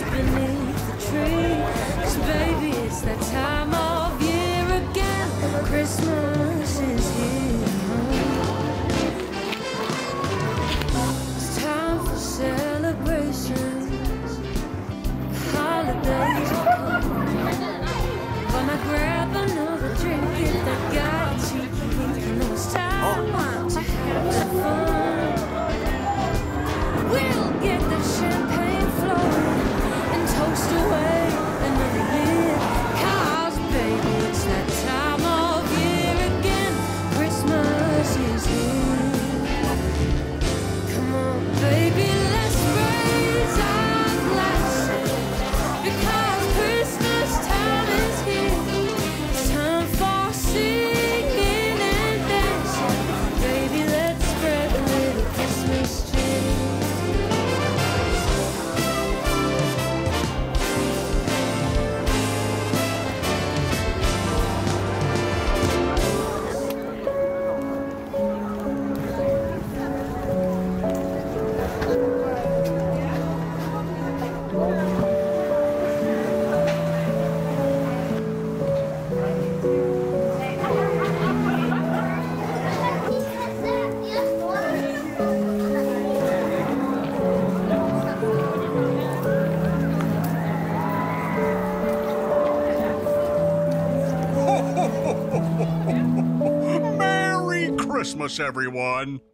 beneath the tree. 'Cause baby, it's that time of year again. Christmas is here. It's time for celebrations. Holidays will come. Gonna grab another drink if that got you thinking. It's time to have some fun. We'll get the champagne flowing and toast away another year. 'Cause baby, it's that time of year again. Christmas is here. Come on, baby, let's raise our glasses, because Christmas time is here. It's time for singing and dancing. Baby, let's spread a little Christmas cheer. Merry Christmas, everyone!